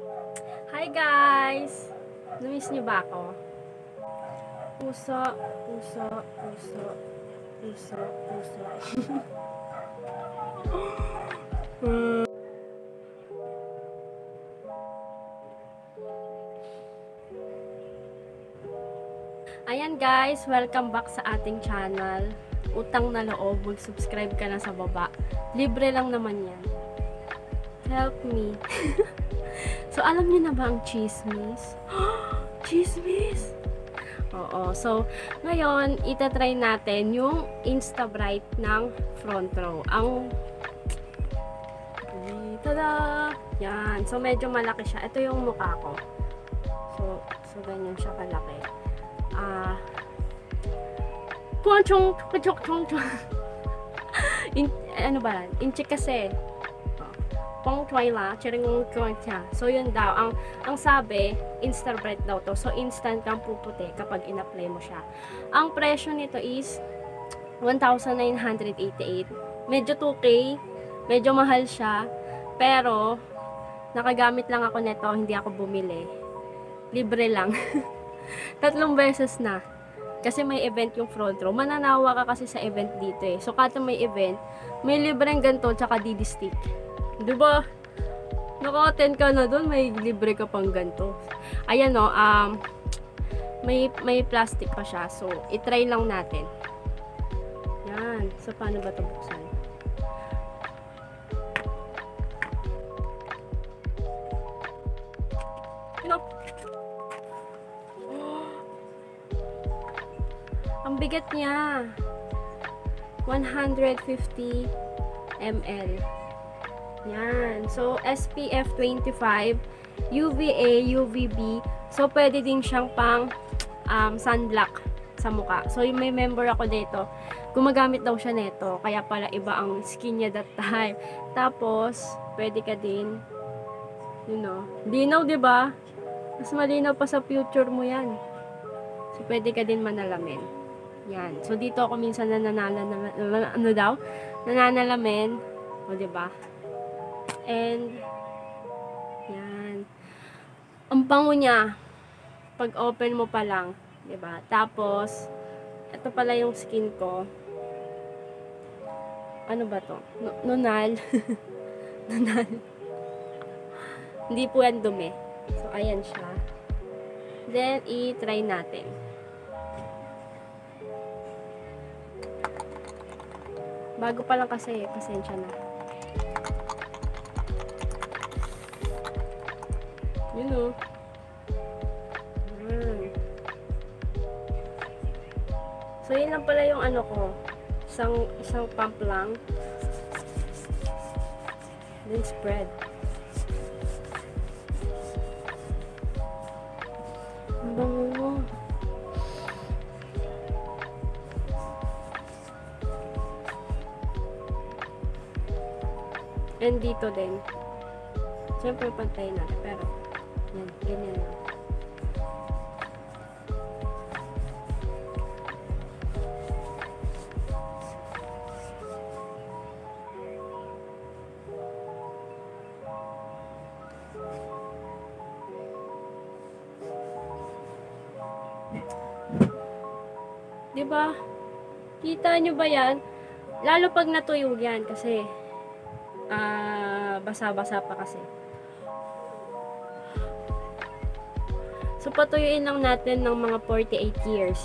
Hi guys! Namiss niyo ba ako? Puso, puso, puso, puso, puso. Ayan guys, welcome back sa ating channel. Utang na loob, mag-subscribe ka na sa baba. Libre lang naman yan. Help me. So, alam niyo na ba ang chismis? Chismis! Oo. So, ngayon, itatry natin yung Instabright ng front row. Ang tada! Yan. So, medyo malaki siya. Ito yung mukha ko. So ganyan siya kalaki. Chong chong chong chong. Ano ba? Inchi kasi. Pong choi la, chiring chong siya. So yun daw ang sabi, Instabright daw to. So instant kang puputi kapag in-apply mo siya. Ang presyo nito is 1,988. Medyo 2K, medyo mahal siya. Pero nakagamit lang ako nito, hindi ako bumili. Libre lang. 3 beses na. Kasi may event yung front row. Mananawa ka kasi sa event dito eh. So, kada may event, may libreng ganito, tsaka DD stick. Diba? Naka-attend ka na doon, may libre ka pang ganito. Ayan o, may plastic pa siya. So, itry lang natin. Yan. So, paano ba ito buksan? Ang bigat niya. 150 ml. Yan. So, SPF 25, UVA, UVB. So, pwede din siyang pang sunblock sa mukha. So, may member ako dito. Gumagamit daw siya nito. Kaya pala iba ang skin niya that time. Tapos, pwede ka din, you know, linaw, diba? Mas malinaw pa sa future mo yan. So, pwede ka din manalamin. Yan. So, dito ako minsan nananalamin. O, diba? And, yan. Ang bango niya, pag open mo pa lang, diba? Tapos, ito pala yung skin ko. Ano ba to? Nunal. Nunal. Hindi po yan dumi. So, ayan siya. Then, i-try natin. Bago pa lang kasi, pasensya na. Yun o. So, yun lang pala yung ano ko. Isang pump lang. Then, spread. Ang bango mo. And dito din. Siyempre, pantayin natin. Pero, yan. Ganyan lang. Diba? Kita nyo ba yan? Lalo pag natuyo yan kasi basa-basa pa kasi. So, patuyuin lang natin ng mga 48 years.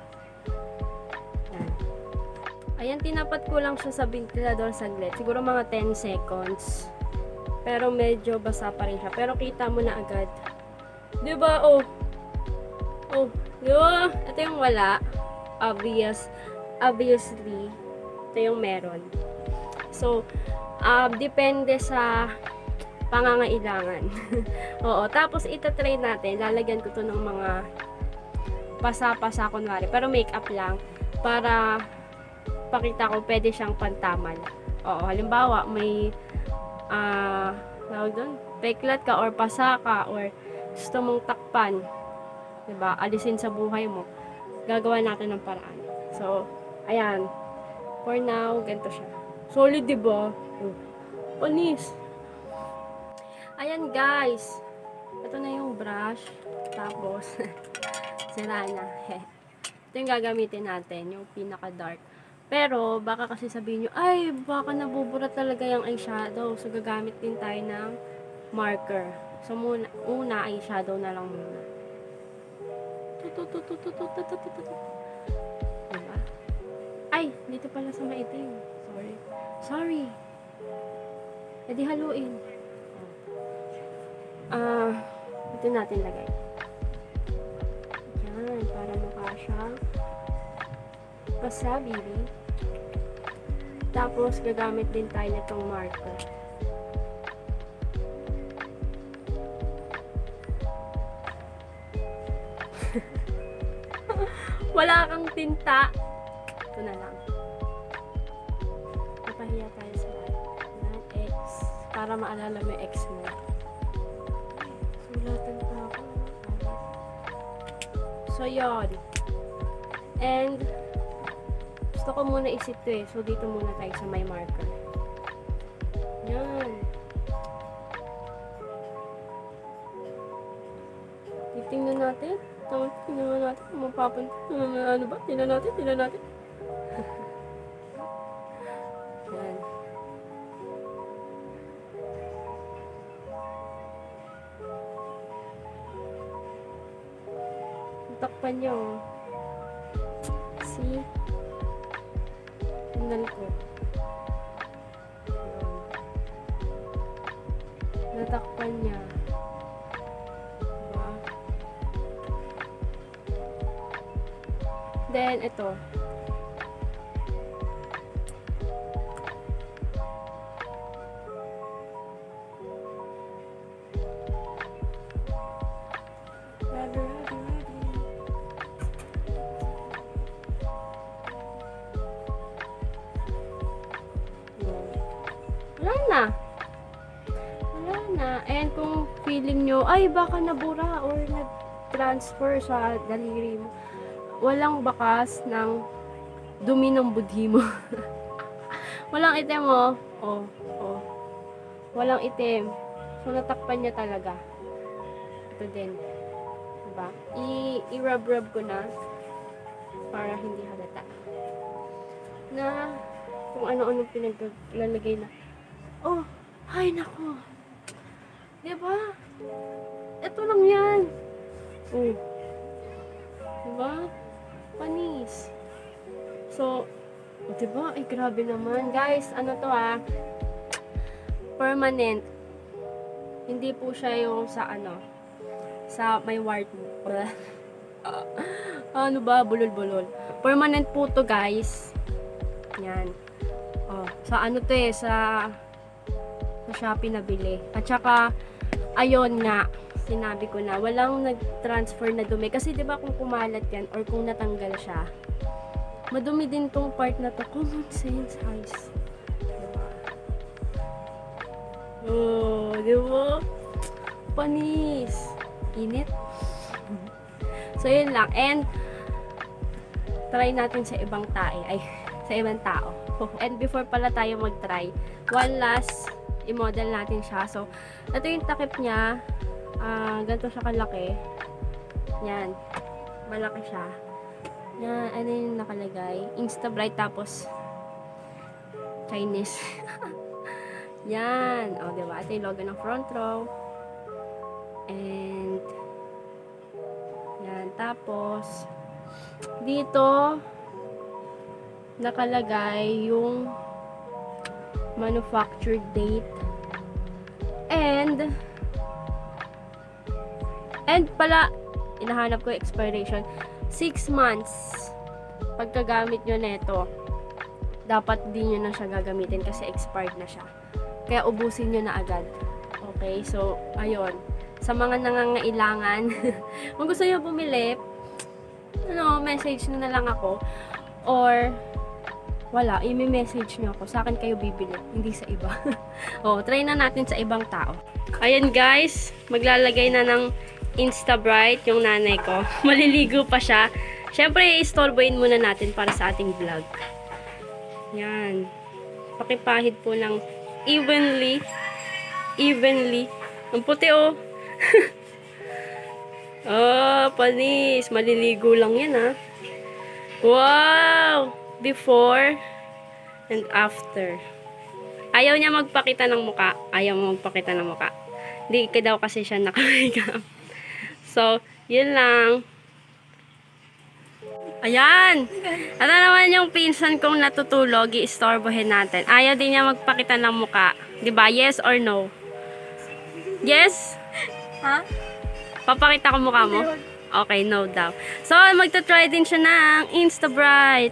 Yan. Ayan, tinapat ko lang siya sa ventilador saglit. Siguro mga 10 seconds. Pero medyo basa pa rin siya. Pero kita mo na agad. Diba? Oh. Oh. Diba? Ito yung wala. Obviously. Ito yung meron. So, depende sa pangangailangan. Oo. Tapos, itatry natin. Lalagyan ko to ng mga pasa-pasa kunwari. Pero makeup lang. Para pakita ko pwede siyang pantaman. Oo. Halimbawa, may tawag doon, peklat ka or pasa ka or gusto mong takpan. Diba? Alisin sa buhay mo. Gagawa natin ng paraan. So, ayan. For now, ganito siya. Solid, diba? Panis. Ayan, guys. Ito na yung brush. Tapos, sira na. Ito yung gagamitin natin, yung pinaka-dark. Pero, baka kasi sabihin nyo, ay, baka nabubura talaga yung eyeshadow. So, gagamit din tayo ng marker. So, una eyeshadow na lang muna. Diba? Ay, dito pala sa maitim. Sorry. E di haluin. Ito natin lagay. Yan, para mukha siyang wasabi. Tapos, gagamit din tayo nitong marker. Wala kang tinta. Ito na lang. Napahiya tayo sa X. Para maalala mo yung X mo. Sulatan pa ako. So, yun. And, gusto ko muna isip to eh. So, dito muna tayo sa may marker. Yan. Titingnan natin. Tingnan natin. Mapapunta. Ano ba? Tingnan natin. Yan. Takpan niyo. See? Tingnan ko. Natakpan niya. Diba? Then, ito. Ready. Wala na. And kung feeling nyo, ay baka nabura or nag-transfer sa daliri mo, walang bakas ng dumi ng budhi mo. Walang itim mo. Oh. Walang itim. So, natakpan niya talaga. Ito din. Diba? I-rub-rub ko na para hindi halata. Na kung ano-ano pinaglalagay na. Oh, ay nako. Diba? Ito lang yan. Oh. Diba? Panis. So, diba? Ay, grabe naman. Guys, ano to permanent. Hindi po siya yung sa sa may wart mo. Ano ba? Bulol-bulol. Permanent po to, guys. Yan. Oh, sa ano to sa Shopee nabili. At saka, ayun nga, sinabi ko na, walang nag-transfer na dumi. Kasi diba kung kumalat yan, or kung natanggal siya, madumi din tong part na to. Common sense, guys. Diba? Oh, diba? Panis. Init. So, yun lang. And, try natin sa ibang tae. Ay, sa ibang tao. And before pala tayo mag-try, one last i-model natin siya. So, ito yung takip niya. Ganito siya kalaki. Yan. Malaki siya. Yan. Ano yung nakalagay? Instabright tapos Chinese. Yan. O, diba? Ito yung logo ng front row. And yan. Tapos dito nakalagay yung manufactured date and pala inahanap ko expiration 6 months pagkagamit nyo neto dapat din nyo na siya gagamitin kasi expired na siya kaya ubusin nyo na agad. Okay, so ayun, sa mga nangangailangan kung gusto nyo bumili message nyo na lang ako or wala, i-message nyo ako. Sa akin kayo bibili, hindi sa iba. Try na natin sa ibang tao. Ayan guys, maglalagay na ng Instabright yung nanay ko. Maliligo pa siya. Siyempre, i-storboyin muna natin para sa ating vlog. Yan. Pakipahid po ng evenly. Ang puti Oh, panis. Maliligo lang yan, ha? Wow! Before and after. Ayaw niya magpakita ng muka. Ayaw mo magpakita ng muka. Hindi ka daw kasi siya naka-makeup. So, yun lang. Ayan! Ano naman yung pinsan kong natutulog, i-istorbohin natin. Ayaw din niya magpakita ng muka. Diba? Yes or no? Yes? Ha? Papakita ko mukha mo? Okay, no daw. So, magta-try din siya ng Instabright.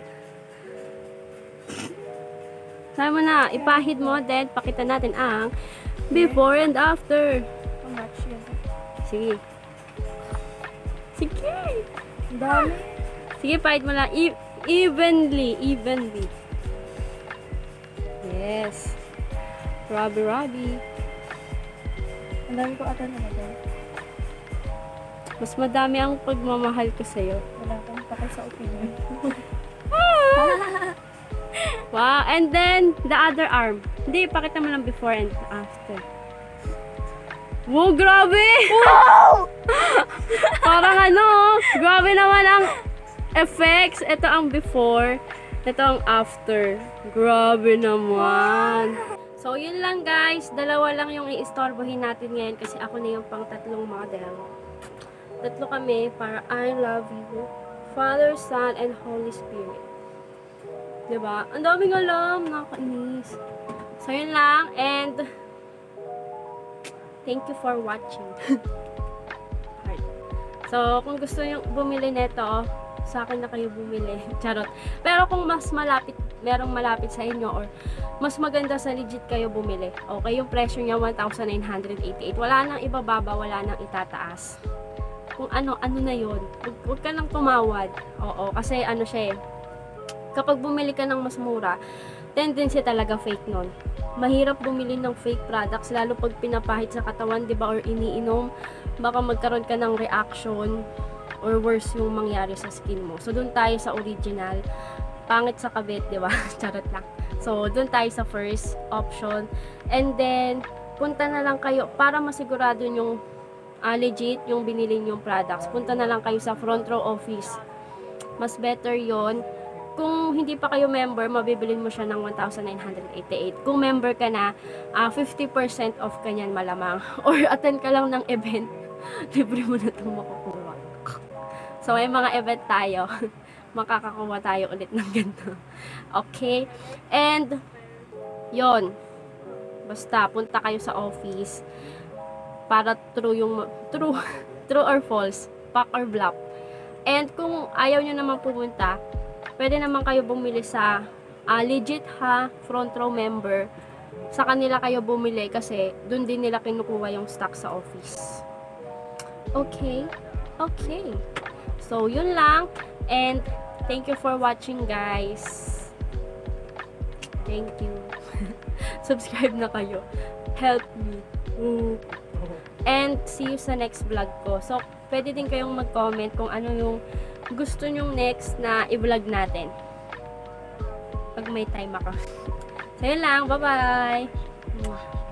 Sabi mo na, ipahid mo, then pakita natin ang before and after. Match yun. Sige. Sige. Ang dami. Sige, pahid mo lang. Evenly. Evenly. Yes. Robbie. Ang dami ko ata naman. Mas madami ang pagmamahal ko sa'yo. Wala kang pakay sa opinion. Wow. And then, the other arm. Hindi, pakita mo lang before and after. Wow, grabe! Wow! Parang ano, grabe naman ang effects. Ito ang before, ito ang after. Grabe naman. So, yun lang guys. Dalawa lang yung i-istorbohin natin ngayon kasi ako na yung pang tatlong model. Tatlo kami para I love you, Father, Son, and Holy Spirit. Diba? Ang daming alam. Nakakainis. So, yun lang. And, thank you for watching. So, kung gusto nyo bumili nito, sa akin na kayo bumili. Charot. Pero kung mas malapit, merong malapit sa inyo or mas maganda sa legit kayo bumili. Okay, yung presyo niya 1,988. Wala nang ibababa, wala nang itataas. Kung ano na yun. Huwag ka nang tumawad. Oo, kasi ano siya eh. Kapag bumili ka ng mas mura, tendency talaga fake nun. Mahirap bumili ng fake products, lalo pag pinapahid sa katawan, di ba, or iniinom, baka magkaroon ka ng reaction or worse yung mangyari sa skin mo. So, dun tayo sa original. Pangit sa kabit, di ba? Charot lang. So, dun tayo sa first option. And then, punta na lang kayo, para masigurado yung legit yung binili yung products. Punta na lang kayo sa front row office. Mas better yon. Kung hindi pa kayo member, mabibilin mo siya ng 1,988. Kung member ka na, 50% off ka niyan malamang. Or attend ka lang ng event, libre mo na itong makukuha. So, may mga event tayo. Makakakuha tayo ulit ng ganito. Okay? And, yon. Basta, punta kayo sa office para true or false, pack or bluff. And kung ayaw nyo naman pumunta, pwede naman kayo bumili sa legit front row member. Sa kanila kayo bumili kasi dun din nila kinukuha yung stock sa office. Okay? Okay. So, yun lang. And thank you for watching, guys. Thank you. Subscribe na kayo. Help me. And see you sa next vlog ko. So, pwede din kayong mag-comment kung ano yung gusto nyong next na i-vlog natin. Pag may time ako. So, yun lang. Bye-bye!